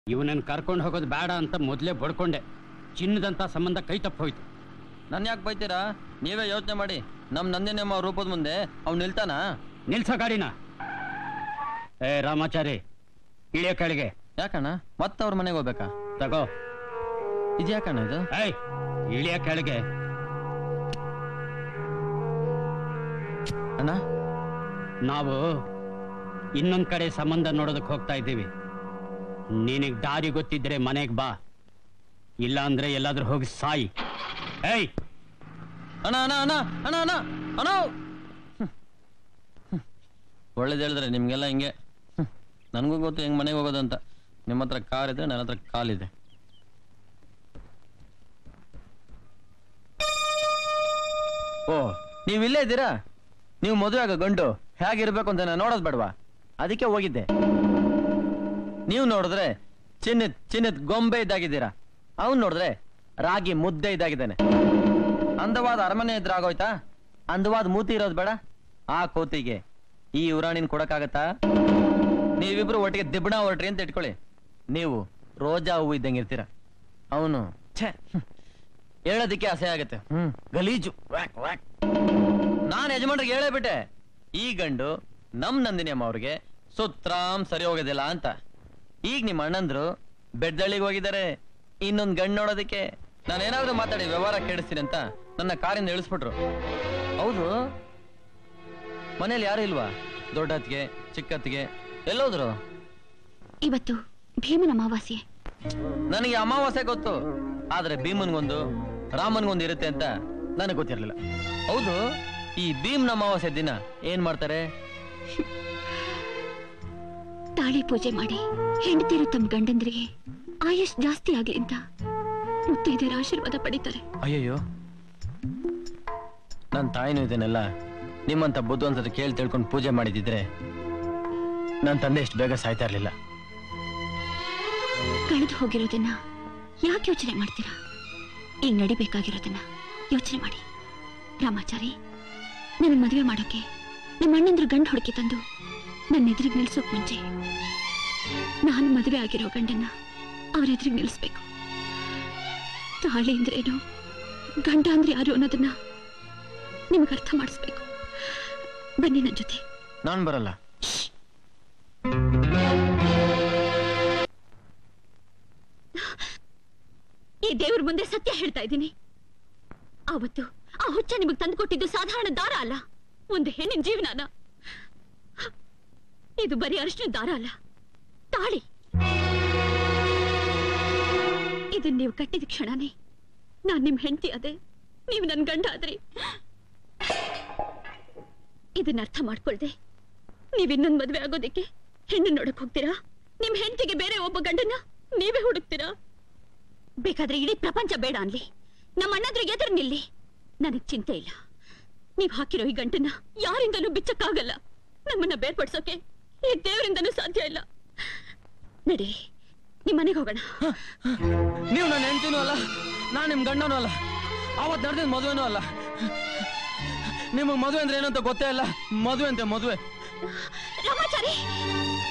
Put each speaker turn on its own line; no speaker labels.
ಇವನನ್ನು ಕರ್ಕೊಂಡು ಹೋಗೋದು ಬೇಡ ಅಂತ ಮೊದಲೇ ಬಡ್ಕೊಂಡೆ. ಚಿನ್ನದಂತ ಸಂಬಂಧ ಕೈ ತಪ್ಪೋಯ್ತು.
ನನ್ನ ಯಾಕೆ ಬೈತೀರಾ? ನೀವೇ ಯೋಚನೆ ಮಾಡಿ. ನಮ್ಮ ನಂದಿನಿಯಮ್ಮ ರೂಪದ ಮುಂದೆ ಅವ್ನು ನಿಲ್ತಾನ?
ನಿಲ್ಸೋ ಗಾಡಿನ. ಏ ರಾಮಾಚಾರಿ, ಇಳಿಯ ಕೆಳಗೆ.
ಯಾಕಣ್ಣ ಮತ್ತೆ ಅವ್ರ ಮನೆಗೆ ಹೋಗ್ಬೇಕಾ?
ತಗೋ.
ಇದ್ಯಾಕಣ್ಣ ಇದು?
ಏಯ್ ಇಳಿಯ ಕೆಳಗೆ.
ಅಣ್ಣ,
ನಾವು ಇನ್ನೊಂದ್ ಕಡೆ ಸಂಬಂಧ ನೋಡೋದಕ್ಕೆ ಹೋಗ್ತಾ ಇದ್ದೀವಿ. ನಿನಗ್ ದಾರಿ ಗೊತ್ತಿದ್ರೆ ಮನೆಗೆ ಬಾ, ಇಲ್ಲ ಅಂದ್ರೆ ಎಲ್ಲಾದ್ರೂ ಹೋಗಿ ಸಾಯಿ. ಏಯ್
ಅಣ್ಣ ಅಣ್ಣ ಅಣ್ಣ ಅಣ್ಣ ಅಣ್ಣ ಅಣ್ಣ, ಒಳ್ಳೇದು ಹೇಳಿದ್ರೆ ನಿಮ್ಗೆಲ್ಲ ಹಿಂಗೆ. ನನಗೂ ಗೊತ್ತು ಹೆಂಗ್ ಮನೆಗೆ ಹೋಗೋದಂತ. ನಿಮ್ಮ ಹತ್ರ ಕಾರ್ ಇದೆ, ನನ್ನ ಹತ್ರ ಕಾಲಿದೆ. ಓ, ನೀವು ಇಲ್ಲೇ ಇದ್ದೀರಾ? ನೀವು ಮದುವೆ ಆಗ ಗಂಡು ಹೇಗಿರ್ಬೇಕು ಅಂತ ನಾನು ನೋಡೋದು ಬೇಡವಾ? ಅದಕ್ಕೆ ಹೋಗಿದ್ದೆ. ನೀವು ನೋಡಿದ್ರೆ ಚಿನ್ನದ ಗೊಂಬೆ ಇದ್ದಾಗಿದ್ದೀರಾ. ಅವನು ನೋಡಿದ್ರೆ ರಾಗಿ ಮುದ್ದೆ ಇದ್ದಾಗಿದ್ದಾನೆ. ಅಂದವಾದ ಅರಮನೆ ಇದ್ರೆ ಆಗೋಯ್ತಾ? ಅಂದವಾದ ಮೂತಿ ಇರೋದು ಬೇಡ. ಆ ಕೋತಿಗೆ ಈ ಉರಾಣಿನ ಕೊಡಕ್ಕಾಗತ್ತಾ? ನೀವಿಬ್ರು ಒಟ್ಟಿಗೆ ದಿಬ್ಬಣ ಹೊರಟ್ರಿ ಅಂತ ಇಟ್ಕೊಳ್ಳಿ. ನೀವು ರೋಜಾ ಹೂವು ಇದ್ದಂಗೆ ಇರ್ತೀರ. ಅವನು ಹೇಳೋದಿಕ್ಕೆ ಅಸಹ್ಯ ಆಗತ್ತೆ. ಗಲೀಜು. ನಾನು ಯಜಮಾನ್ರಿಗೆ ಹೇಳೇ ಬಿಟ್ಟೆ, ಈ ಗಂಡು ನಮ್ ನಂದಿನಿಯಮ್ಮ ಅವ್ರಿಗೆ ಸುತ್ರಾಮ್ ಸರಿ ಹೋಗೋದಿಲ್ಲ ಅಂತ. ಈಗ ನಿಮ್ಮ ಅಣ್ಣಂದ್ರು ಬೆಡ್ದಳ್ಳಿಗೆ ಹೋಗಿದ್ದಾರೆ ಇನ್ನೊಂದ್ ಗಂಡು ನೋಡೋದಕ್ಕೆ. ನಾನೇನಾದ್ರೂ ಮಾತಾಡಿ ವ್ಯವಹಾರ ಕೆಡಿಸ್ತೀನಿ ಅಂತ ನನ್ನ ಕಾರಿಂದ ಇಳಿಸ್ಬಿಟ್ರು. ಹೌದು, ಮನೇಲಿ ಯಾರು ಇಲ್ವಾ? ದೊಡ್ಡತ್ತಿಗೆ ಚಿಕ್ಕತ್ತಿಗೆ ಎಲ್ಲೋದ್ರು?
ಇವತ್ತು ಭೀಮನ ಅಮಾವಾಸ್ಯೆ.
ನನಗೆ ಅಮಾವಾಸ್ಯೆ ಗೊತ್ತು, ಆದ್ರೆ ಭೀಮನ್ಗೊಂದು ರಾಮನ್ಗೊಂದು ಇರುತ್ತೆ ಅಂತ ನನಗೆ ಗೊತ್ತಿರಲಿಲ್ಲ. ಹೌದು, ಈ ಭೀಮ್ನ ಅಮಾವಾಸ್ಯೆ ದಿನ ಏನ್ ಮಾಡ್ತಾರೆ?
ತಾಳಿ ಪೂಜೆ ಮಾಡಿ ಹೆಂಡತಿರು ತಮ್ಮ ಗಂಡಂದ್ರಿಗೆ ಆಯುಷ್ ಜಾಸ್ತಿ ಆಗ್ಲಿ ಅಂತ ಮುತ್ತೈದೆಯರ ಆಶೀರ್ವಾದ ಪಡಿತಾರೆ.
ಅಯ್ಯಯ್ಯೋ, ನನ್ನ ತಾಯಿನೂ ಇದನ್ನೆಲ್ಲ ನಿಮ್ಮಂತ ಬುದ್ಧಿವಂತರ ಕೇಳಿ ತಿಳ್ಕೊಂಡು ಪೂಜೆ ಮಾಡಿದಿದ್ರೆ ನನ್ನ ತಂದೆ ಇಷ್ಟು ಬೇಗ ಸಾಯ್ತಾ ಇರ್ಲಿಲ್ಲ.
ಕಳೆದು ಹೋಗಿರೋದನ್ನ ಯಾಕೆ ಯೋಚನೆ ಮಾಡ್ತೀರಾ? ಈಗ ನಡಿಬೇಕಾಗಿರೋದನ್ನ ಯೋಚನೆ ಮಾಡಿ. ರಾಮಾಚಾರಿ, ನನ್ನ ಮದುವೆ ಮಾಡೋಕೆ ನಮ್ಮ ಅಣ್ಣಂದ್ರು ಗಂಡು ಹುಡುಕಿ ತಂದು ನನ್ನ ಎದುರಿಗೆ ನಿಲ್ಸೋಕ್ ಮುಂಚೆ ನಾನು ಮದುವೆ ಆಗಿರೋ ಗಂಡನ್ನ ಅವ್ರ ಎದುರಿಗೆ ನಿಲ್ಲಿಸ್ಬೇಕು. ತಾಳಿ ಅಂದ್ರೆ ಏನು, ಗಂಡ ಅಂದ್ರೆ ಯಾರು ಅನ್ನೋದನ್ನ ನಿಮ್ಗೆ ಅರ್ಥ ಮಾಡಿಸ್ಬೇಕು. ಬನ್ನಿ ನನ್ನ ಜೊತೆ.
ನಾನು ಬರಲ್ಲ.
ಈ ದೇವ್ರ ಮುಂದೆ ಸತ್ಯ ಹೇಳ್ತಾ ಇದ್ದೀನಿ. ಆವತ್ತು ಆ ಹುಚ್ಚ ನಿಮಗೆ ತಂದು ಕೊಟ್ಟಿದ್ದು ಸಾಧಾರಣ ದಾರ ಅಲ್ಲ, ಒಂದು ಹೆಣ್ಣಿನ ಜೀವನಾನ. ಇದು ಬರೀ ಅರಿಶಿನ ದಾರ ಅಲ್ಲ, ತಾಳಿ. ಇದನ್ನ ನೀವು ಕಟ್ಟಿದ ಕ್ಷಣನೇ ನಾನ್ ನಿಮ್ ಹೆಂಡತಿ ಅದೇ, ನೀವು ನನ್ ಗಂಡ ಆದ್ರಿ. ಇದನ್ನ ಅರ್ಥ ಮಾಡ್ಕೊಳ್ದೆ ನೀವ್ ಇನ್ನೊಂದ್ ಮದ್ವೆ ಆಗೋದಿಕ್ಕೆ ಹೆಣ್ಣು ನೋಡಕ್ ಹೋಗ್ತೀರಾ? ನಿಮ್ ಹೆಂಡತಿಗೆ ಬೇರೆ ಒಬ್ಬ ಗಂಡನ್ನ ನೀವೇ ಹುಡುಕ್ತೀರಾ? ಬೇಕಾದ್ರೆ ಇಡೀ ಪ್ರಪಂಚ ಬೇಡ ಅನ್ಲಿ, ನಮ್ಮ ಅಣ್ಣಾದ್ರೂ ಎದುರು ನಿಲ್ಲಿ, ನನಗ್ ಚಿಂತೆ ಇಲ್ಲ. ನೀವ್ ಹಾಕಿರೋ ಈ ಗಂಟನ್ನ ಯಾರಿಂದಲೂ ಬಿಚ್ಚಕ್ಕಾಗಲ್ಲ. ನಮ್ಮನ್ನ ಬೇರ್ಪಡ್ಸೋಕೆ ಈ ದೇವರಿಂದನೂ ಸಾಧ್ಯ ಇಲ್ಲ. ನಡಿ, ನಿಮ್ ಮನೆಗೆ ಹೋಗೋಣ.
ನೀವು ನನ್ನ ಹೆಂಡತಿನೂ ಅಲ್ಲ, ನಾನ್ ನಿಮ್ ಗಂಡನೂ ಅಲ್ಲ, ಅವತ್ ನಡೆದ ಮದುವೆನೂ ಅಲ್ಲ. ನಿಮಗ್ ಮದುವೆ ಅಂದ್ರೆ ಏನಂತ ಗೊತ್ತೇ ಇಲ್ಲ. ಮದುವೆ ಅಂತೆ ಮದುವೆ.
ರಾಮಾಚಾರಿ,